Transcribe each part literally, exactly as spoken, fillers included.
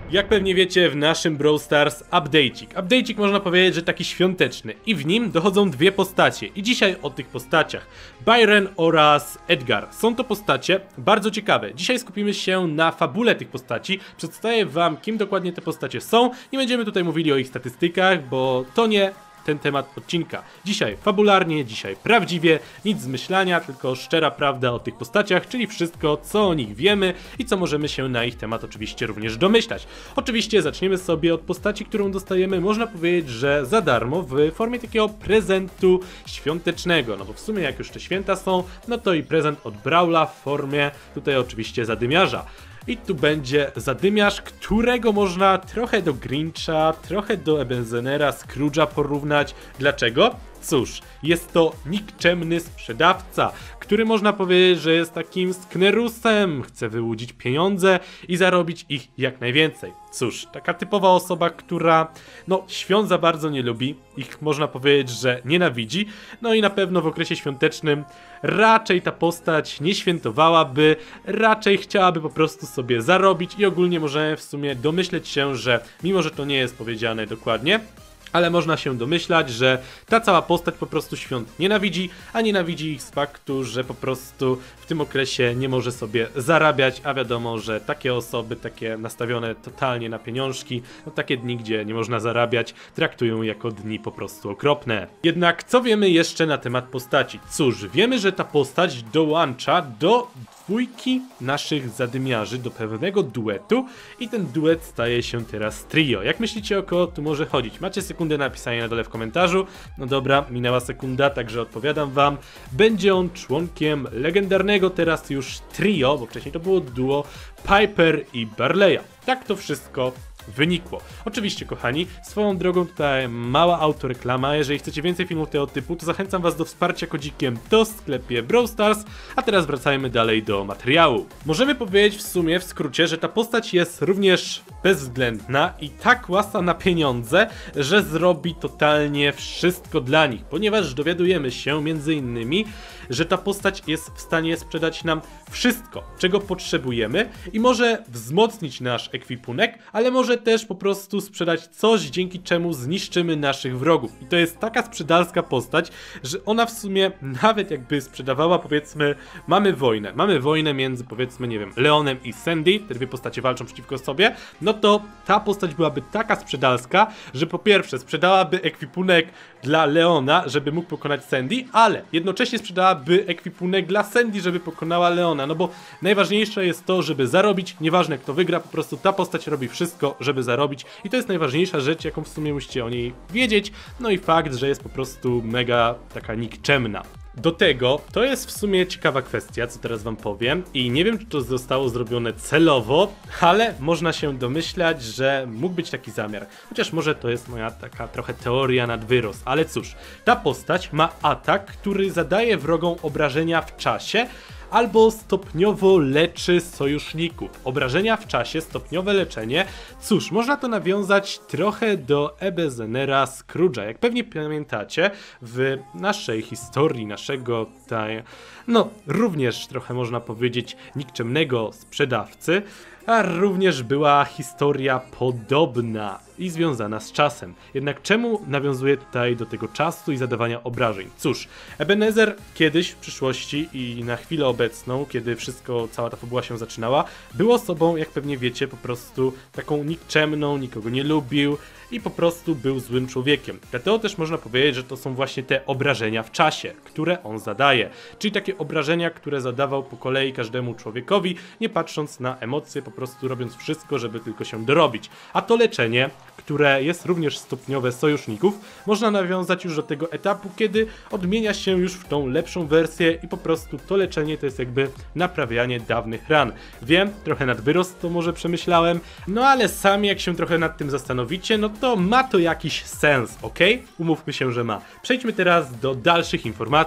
Jak pewnie wiecie, w naszym Brawl Stars update'ik. Update'ik można powiedzieć, że taki świąteczny i w nim dochodzą dwie postacie i dzisiaj o tych postaciach. Byron oraz Edgar. Są to postacie bardzo ciekawe. Dzisiaj skupimy się na fabule tych postaci. Przedstawię wam, kim dokładnie te postacie są. Nie będziemy tutaj mówili o ich statystykach, bo to nie ten temat odcinka. Dzisiaj fabularnie, dzisiaj prawdziwie, nic zmyślania, tylko szczera prawda o tych postaciach, czyli wszystko, co o nich wiemy i co możemy się na ich temat oczywiście również domyślać. Oczywiście zaczniemy sobie od postaci, którą dostajemy, można powiedzieć, że za darmo, w formie takiego prezentu świątecznego, no bo w sumie jak już te święta są, no to i prezent od Brawla w formie tutaj oczywiście zadymiarza. I tu będzie zadymiarz, którego można trochę do Grincha, trochę do Ebenezera, Scrooge'a porównać. Dlaczego? Cóż, jest to nikczemny sprzedawca, który można powiedzieć, że jest takim sknerusem, chce wyłudzić pieniądze i zarobić ich jak najwięcej. Cóż, taka typowa osoba, która no świąt za bardzo nie lubi, ich można powiedzieć, że nienawidzi, no i na pewno w okresie świątecznym raczej ta postać nie świętowałaby, raczej chciałaby po prostu sobie zarobić i ogólnie możemy w sumie domyśleć się, że mimo, że to nie jest powiedziane dokładnie, ale można się domyślać, że ta cała postać po prostu świąt nienawidzi, a nienawidzi ich z faktu, że po prostu w tym okresie nie może sobie zarabiać, a wiadomo, że takie osoby, takie nastawione totalnie na pieniążki, no takie dni, gdzie nie można zarabiać, traktują jako dni po prostu okropne. Jednak co wiemy jeszcze na temat postaci? Cóż, wiemy, że ta postać dołącza do dwójki naszych zadymiarzy, do pewnego duetu i ten duet staje się teraz trio. Jak myślicie, o kogo tu może chodzić? Macie sekundę na napisanie na dole w komentarzu. No dobra, minęła sekunda, także odpowiadam wam. Będzie on członkiem legendarnego teraz już trio, bo wcześniej to było duo Piper i Barleya. Tak to wszystko wynikło. Oczywiście, kochani, swoją drogą tutaj mała autoreklama. Jeżeli chcecie więcej filmów tego typu, to zachęcam was do wsparcia kodzikiem to w sklepie Brawl Stars. A teraz wracajmy dalej do materiału. Możemy powiedzieć w sumie, w skrócie, że ta postać jest również bezwzględna i tak łasa na pieniądze, że zrobi totalnie wszystko dla nich, ponieważ dowiadujemy się między innymi, że ta postać jest w stanie sprzedać nam wszystko, czego potrzebujemy i może wzmocnić nasz ekwipunek, ale może też po prostu sprzedać coś, dzięki czemu zniszczymy naszych wrogów. I to jest taka sprzedalska postać, że ona w sumie nawet jakby sprzedawała, powiedzmy, mamy wojnę, mamy wojnę między, powiedzmy, nie wiem, Leonem i Sandy, te dwie postacie walczą przeciwko sobie, no to ta postać byłaby taka sprzedalska, że po pierwsze sprzedałaby ekwipunek dla Leona, żeby mógł pokonać Sandy, ale jednocześnie sprzedałaby ekwipunek dla Sandy, żeby pokonała Leona, no bo najważniejsze jest to, żeby zarobić, nieważne kto wygra, po prostu ta postać robi wszystko, żeby zarobić i to jest najważniejsza rzecz, jaką w sumie musicie o niej wiedzieć, no i fakt, że jest po prostu mega taka nikczemna. Do tego, to jest w sumie ciekawa kwestia, co teraz wam powiem i nie wiem, czy to zostało zrobione celowo, ale można się domyślać, że mógł być taki zamiar. Chociaż może to jest moja taka trochę teoria nad wyrost, ale cóż, ta postać ma atak, który zadaje wrogom obrażenia w czasie, albo stopniowo leczy sojuszników. Obrażenia w czasie, stopniowe leczenie. Cóż, można to nawiązać trochę do Ebenezera, Scrooge'a. Jak pewnie pamiętacie, w naszej historii, naszego tutaj, no również trochę można powiedzieć nikczemnego sprzedawcy, a również była historia podobna i związana z czasem. Jednak czemu nawiązuje tutaj do tego czasu i zadawania obrażeń? Cóż, Ebenezer kiedyś w przyszłości i na chwilę obecną, kiedy wszystko, cała ta fabuła się zaczynała, był osobą, jak pewnie wiecie, po prostu taką nikczemną, nikogo nie lubił i po prostu był złym człowiekiem. Dlatego też można powiedzieć, że to są właśnie te obrażenia w czasie, które on zadaje. Czyli takie obrażenia, które zadawał po kolei każdemu człowiekowi, nie patrząc na emocje, po prostu robiąc wszystko, żeby tylko się dorobić. A to leczenie, które jest również stopniowe sojuszników, można nawiązać już do tego etapu, kiedy odmienia się już w tą lepszą wersję i po prostu to leczenie to jest jakby naprawianie dawnych ran. Wiem, trochę nad wyrost to może przemyślałem, no ale sami jak się trochę nad tym zastanowicie, no to ma to jakiś sens, ok? Umówmy się, że ma. Przejdźmy teraz do dalszych informacji.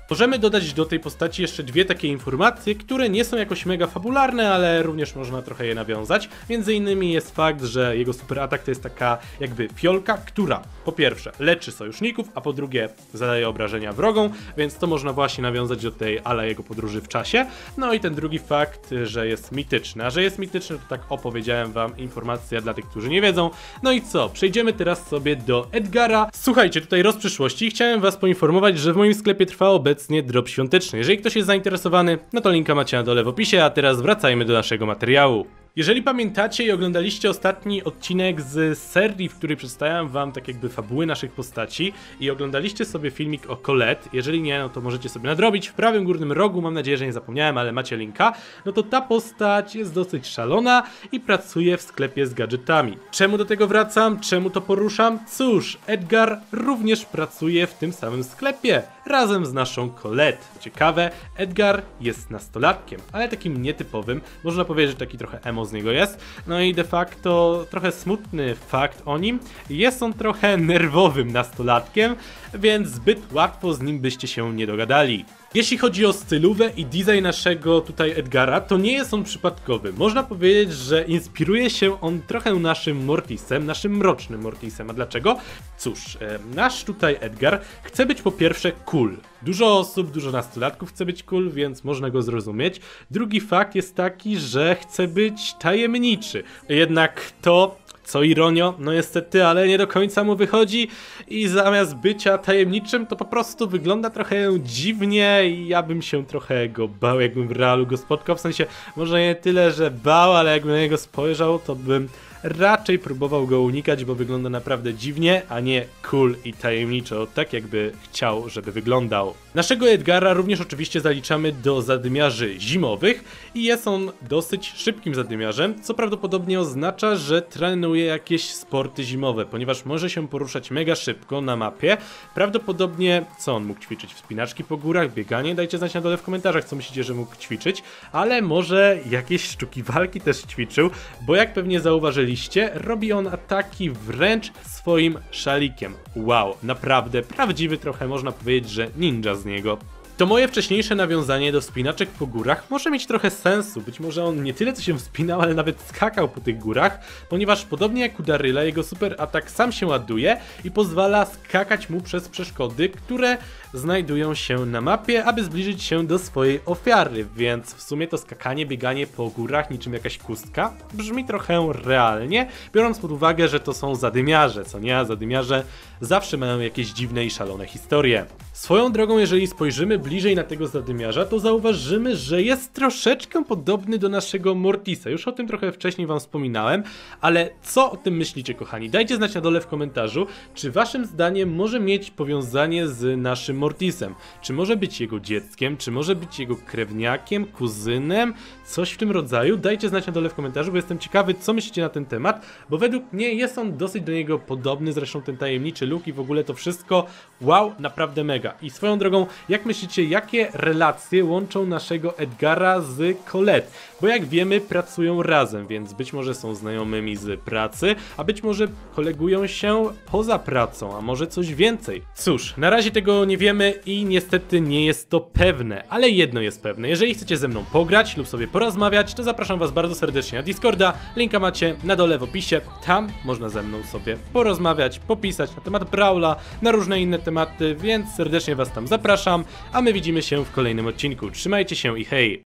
Możemy dodać do tej postaci jeszcze dwie takie informacje, które nie są jakoś mega fabularne, ale również można trochę je nawiązać. Między innymi jest fakt, że jego super atak to jest taka jakby fiolka, która po pierwsze leczy sojuszników, a po drugie zadaje obrażenia wrogom, więc to można właśnie nawiązać do tej ala jego podróży w czasie. No i ten drugi fakt, że jest mityczny, a że jest mityczny, to tak opowiedziałem wam, informacja dla tych, którzy nie wiedzą. No i co? Przejdziemy teraz sobie do Edgara. Słuchajcie, tutaj roz przyszłości. Chciałem was poinformować, że w moim sklepie trwa obecnie drop świąteczny. Jeżeli ktoś jest zainteresowany, no to linka macie na dole w opisie, a teraz wracajmy do naszego materiału. Jeżeli pamiętacie i oglądaliście ostatni odcinek z serii, w której przedstawiałem wam tak jakby fabuły naszych postaci i oglądaliście sobie filmik o Colette, jeżeli nie, no to możecie sobie nadrobić w prawym górnym rogu, mam nadzieję, że nie zapomniałem, ale macie linka, no to ta postać jest dosyć szalona i pracuje w sklepie z gadżetami. Czemu do tego wracam? Czemu to poruszam? Cóż, Edgar również pracuje w tym samym sklepie, razem z naszą Colette. Ciekawe, Edgar jest nastolatkiem, ale takim nietypowym, można powiedzieć, że taki trochę emo z niego jest. No i de facto trochę smutny fakt o nim, jest on trochę nerwowym nastolatkiem, więc zbyt łatwo z nim byście się nie dogadali. Jeśli chodzi o stylówę i design naszego tutaj Edgara, to nie jest on przypadkowy. Można powiedzieć, że inspiruje się on trochę naszym Mortisem, naszym mrocznym Mortisem. A dlaczego? Cóż, e, nasz tutaj Edgar chce być po pierwsze cool. Dużo osób, dużo nastolatków chce być cool, więc można go zrozumieć. Drugi fakt jest taki, że chce być tajemniczy. Jednak to... co ironio, no niestety, ale nie do końca mu wychodzi i zamiast bycia tajemniczym, to po prostu wygląda trochę dziwnie i ja bym się trochę go bał, jakbym w realu go spotkał, w sensie może nie tyle, że bał, ale jakbym na niego spojrzał, to bym raczej próbował go unikać, bo wygląda naprawdę dziwnie, a nie cool i tajemniczo, tak jakby chciał, żeby wyglądał. Naszego Edgara również oczywiście zaliczamy do zadymiarzy zimowych i jest on dosyć szybkim zadymiarzem, co prawdopodobnie oznacza, że trenuje jakieś sporty zimowe, ponieważ może się poruszać mega szybko na mapie. Prawdopodobnie, co on mógł ćwiczyć? Wspinaczki po górach, bieganie? Dajcie znać na dole w komentarzach, co myślicie, że mógł ćwiczyć, ale może jakieś sztuki walki też ćwiczył, bo jak pewnie zauważyliście, robi on ataki wręcz swoim szalikiem. Wow, naprawdę prawdziwy trochę, można powiedzieć, że ninja z niego. To moje wcześniejsze nawiązanie do wspinaczek po górach może mieć trochę sensu, być może on nie tyle co się wspinał, ale nawet skakał po tych górach, ponieważ podobnie jak u Daryla, jego super atak sam się ładuje i pozwala skakać mu przez przeszkody, które znajdują się na mapie, aby zbliżyć się do swojej ofiary, więc w sumie to skakanie, bieganie po górach niczym jakaś kustka brzmi trochę realnie, biorąc pod uwagę, że to są zadymiarze, co nie? A zadymiarze zawsze mają jakieś dziwne i szalone historie. Swoją drogą, jeżeli spojrzymy bliżej na tego zadymiarza, to zauważymy, że jest troszeczkę podobny do naszego Mortisa. Już o tym trochę wcześniej wam wspominałem, ale co o tym myślicie, kochani? Dajcie znać na dole w komentarzu, czy waszym zdaniem może mieć powiązanie z naszym Mortisem. Czy może być jego dzieckiem, czy może być jego krewniakiem, kuzynem, coś w tym rodzaju? Dajcie znać na dole w komentarzu, bo jestem ciekawy, co myślicie na ten temat, bo według mnie jest on dosyć do niego podobny, zresztą ten tajemniczy look i w ogóle to wszystko, wow, naprawdę mega. I swoją drogą, jak myślicie, jakie relacje łączą naszego Edgara z Colette? Bo jak wiemy, pracują razem, więc być może są znajomymi z pracy, a być może kolegują się poza pracą, a może coś więcej. Cóż, na razie tego nie wiemy i niestety nie jest to pewne, ale jedno jest pewne, jeżeli chcecie ze mną pograć lub sobie porozmawiać, to zapraszam was bardzo serdecznie na Discorda, linka macie na dole w opisie, tam można ze mną sobie porozmawiać, popisać na temat Brawla, na różne inne tematy, więc serdecznie was tam zapraszam, a my widzimy się w kolejnym odcinku. Trzymajcie się i hej!